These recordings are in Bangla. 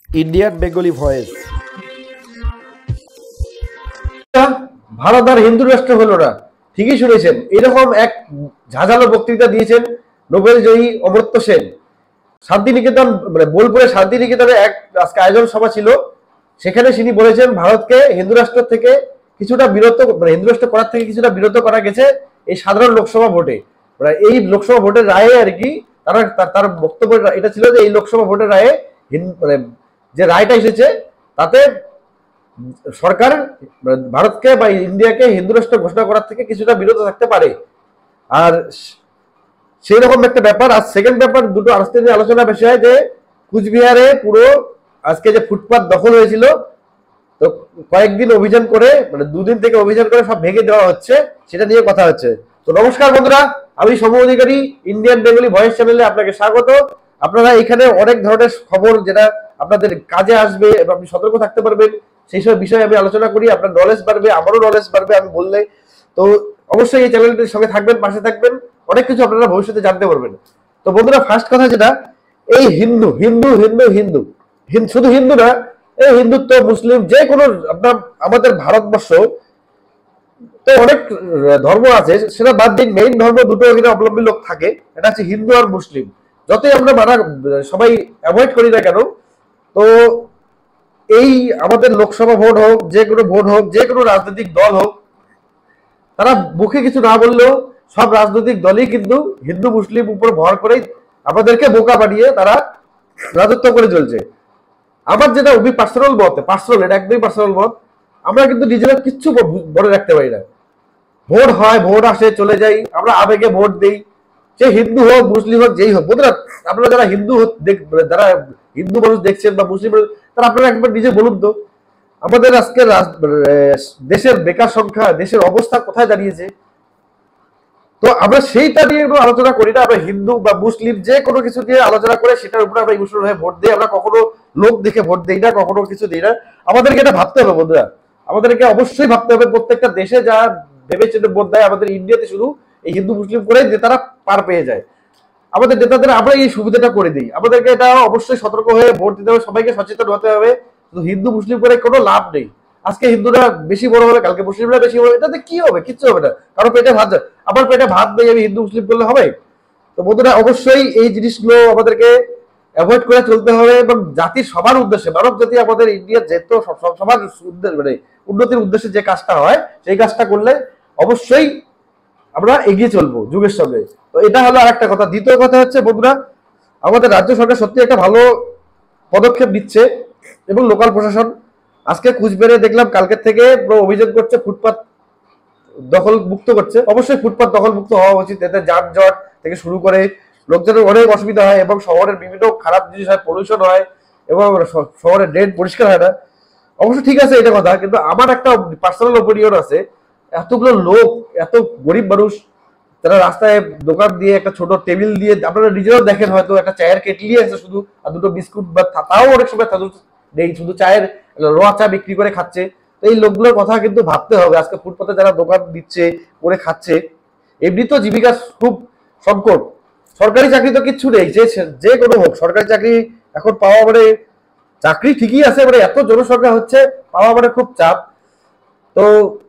Indian Bengali voice. ভারত আর হিন্দু রাষ্ট্র হলো না, ঠিকই শুনেছেন। এরকম এক ঝাঁঝালো বক্তৃতা দিয়েছেন নোবেল জয়ী অমর্ত্য সেন। শান্তিনিকেতন মানে বোলপুরে শান্তিনিকেতনে এক আজকে আয়োজন সভা ছিল, সেখানে তিনি বলেছেন ভারতকে হিন্দু রাষ্ট্র থেকে কিছুটা বিরত মানে হিন্দু রাষ্ট্র করার থেকে কিছুটা বিরত করা গেছে এই সাধারণ লোকসভা ভোটে। মানে এই লোকসভা ভোটের রায়ে আর কি তারা তার বক্তব্য এটা ছিল যে এই লোকসভা ভোটের রায়ে মানে যে রায়টা এসেছে তাতে সরকার ভারতকে বা ইন্ডিয়াকে হিন্দু রাষ্ট্র ঘোষণা করার থেকে কিছুটা বিরত থাকতে পারে। আর সেই রকম একটা ব্যাপার। আর সেকেন্ড ব্যাপার, দুটো আজকে যে আলোচনা বিষয় যে কুচবিহারে পুরো আজকে যে ফুটপাত দখল হয়েছিল, তো কয়েকদিন অভিযান করে মানে দুদিন থেকে অভিযান করে সব ভেঙে দেওয়া হচ্ছে, সেটা নিয়ে কথা হচ্ছে। তো নমস্কার বন্ধুরা, আমি Soumya Adhikari, Indian Bengali voice চ্যানেলে আপনাকে স্বাগত। আপনারা এখানে অনেক ধরনের খবর যেটা আপনাদের কাজে আসবে এবং আপনি সতর্ক থাকতে পারবেন সেই সব বিষয়ে আমি আলোচনা করি। আপনার নলেজ বাড়বে, আমারও নলেজ বাড়বে আমি বললে। তো অবশ্যই এই চ্যানেলটির সঙ্গে থাকবেন, পাশে থাকবেন, অনেক কিছু আপনারা ভবিষ্যতে জানতে পারবেন। তো বন্ধুরা, ফার্স্ট কথা যেটা, এই হিন্দু হিন্দু হিন্দু হিন্দু শুধু হিন্দু না, এই হিন্দুত্ব মুসলিম যে কোনো আপনার আমাদের ভারতবর্ষ তো অনেক ধর্ম আছে, সেটা বাদ দিন মেইন ধর্ম দুটো এখানে অবলম্বী লোক থাকে, এটা হচ্ছে হিন্দু আর মুসলিম। যতই আমরা সবাই অ্যাভয়েড করি না কেন, তো এই আমাদের লোকসভা ভোট হোক, যে কোনো ভোট হোক, যে কোনো রাজনৈতিক দল হোক, তারা মুখে কিছু না বললেও সব রাজনৈতিক দলই কিন্তু হিন্দু মুসলিম উপর ভর করেই আমাদেরকে বোকা বানিয়ে তারা রাজত্ব করে চলছে। আমার যেটা পার্সোনাল মত, এটা একদমই পার্সোনাল মত, আমরা কিন্তু নিজেরা কিচ্ছু বলে রাখতে পারি না। ভোট হয়, ভোট আসে, চলে যাই, আমরা আবেগে ভোট দিই, সে হিন্দু হোক মুসলিম হোক যেই হোক। বন্ধুরা, আপনারা যারা যারা হিন্দু মানুষ দেখছেন বা মুসলিম মানুষ, তারা আপনারা একবার নিজে বলুন তো, আমাদের আজকে দেশের বেকার সংখ্যা, দেশের অবস্থা কোথায় দাঁড়িয়েছে। তো আমরা সেইটা নিয়ে আলোচনা করি না, আমরা হিন্দু বা মুসলিম যে কোনো কিছু নিয়ে আলোচনা করে সেটার উপরে আমরা ইমোশনাল হয়ে ভোট দিই। আমরা কখনো লোক দেখে ভোট দিই না, কখনো কিছু দিই না। আমাদেরকে এটা ভাবতে হবে বন্ধুরা, আমাদেরকে অবশ্যই ভাবতে হবে। প্রত্যেকটা দেশে যা ভেবে চিন্তে ভোট দেয়, আমাদের ইন্ডিয়াতে শুধু এই হিন্দু মুসলিম করে নেতারা পার পেয়ে যায়। আমাদের নেতাদের আমরা এই সুবিধাটা করে দিই। আমাদেরকে এটা অবশ্যই সতর্ক হয়ে ভোট দিতে হবে, সবাইকে সচেতন হতে হবে। শুধু হিন্দু মুসলিম করে কোনো লাভ নেই। আজকে হিন্দুরা বেশি বড় হবে, কালকে মুসলিমরা বেশি বড়, এটাতে কি হবে? কিচ্ছু হবে না। কারো পেটে ভাত, আমার পেটে ভাত নেই, আমি হিন্দু মুসলিম করলে হবে? তো বন্ধুরা, অবশ্যই এই জিনিসগুলো আমাদেরকে অ্যাভয়েড করে চলতে হবে এবং জাতির সবার উদ্দেশ্যে, মানব জাতি আমাদের ইন্ডিয়ার যেহেতু সবার মানে উন্নতির উদ্দেশ্যে যে কাজটা হয়, সেই কাজটা করলে অবশ্যই আমরা এগিয়ে চলবো যুগের সঙ্গে। তো এটা হলো আরেকটা কথা। দ্বিতীয় কথা হচ্ছে বন্ধুরা, আমাদের রাজ্য সরকার সত্যি একটা ভালো পদক্ষেপ নিচ্ছে এবং লোকাল প্রশাসন আজকে কুচবিহারে দেখলাম কালকের থেকে অভিযান করছে, ফুটপাত দখল মুক্ত করছে। অবশ্যই ফুটপাত দখল মুক্ত হওয়া উচিত, এতে যানজট থেকে শুরু করে লোকজনের অনেক অসুবিধা হয় এবং শহরের বিভিন্ন খারাপ জিনিস হয়, পলিউশন হয় এবং শহরের ড্রেন পরিষ্কার হয় না। অবশ্য ঠিক আছে এটা কথা, কিন্তু আমার একটা পার্সোনাল ওপিনিয়ন আছে, এতগুলো লোক, এত গরিব মানুষ, তারা রাস্তায় দোকান দিয়ে একটা ছোট টেবিল দিয়ে, আপনারা নিজেরাও দেখেন হয়তো একটা চায়ের কেটলি আছে শুধু, আর দুটো বিস্কুট বা তাও অনেক সময় নেই, শুধু চায়ের র চা বিক্রি করে খাচ্ছে। তো এই লোকগুলোর কথা কিন্তু ভাবতে হবে। আজকে ফুটপাতে যারা দোকান দিচ্ছে, করে খাচ্ছে, এমনি তো জীবিকা খুব সংকট, সরকারি চাকরি তো কিচ্ছু নেই, যে কোনো হোক সরকারি চাকরি এখন পাওয়া মানে, চাকরি ঠিকই আছে মানে এত জনসংখ্যা হচ্ছে, পাওয়া মানে খুব চাপ। তো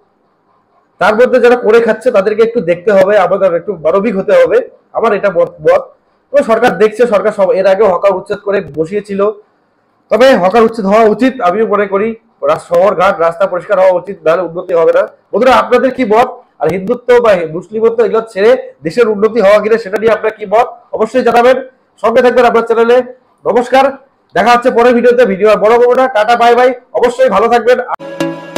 তার মধ্যে যারা করে খাচ্ছে তাদেরকে একটু দেখতে হবে, আমাদের একটু মানবিক হতে হবে, আমার এটা মত। তো সরকার দেখছে, সরকার সব এর আগে হকার উচ্ছেদ করে বসিয়েছিল, তবে হকার উচ্ছেদ হওয়া উচিত আমিও মনে করি। শহর ঘাট রাস্তা পরিষ্কার হওয়া উচিত, নাহলে উন্নতি হবে না। বন্ধুরা, আপনাদের কি মত? আর হিন্দুত্ব বা মুসলিমত্ব এগুলো ছেড়ে দেশের উন্নতি হওয়া কিনা, সেটা নিয়ে আপনার কি মত অবশ্যই জানাবেন। সঙ্গে থাকবেন আপনার চ্যানেলে। নমস্কার, দেখা হচ্ছে পরের ভিডিওতে। ভিডিও আর বড় বড় না, টাটা বাই বাই, অবশ্যই ভালো থাকবেন।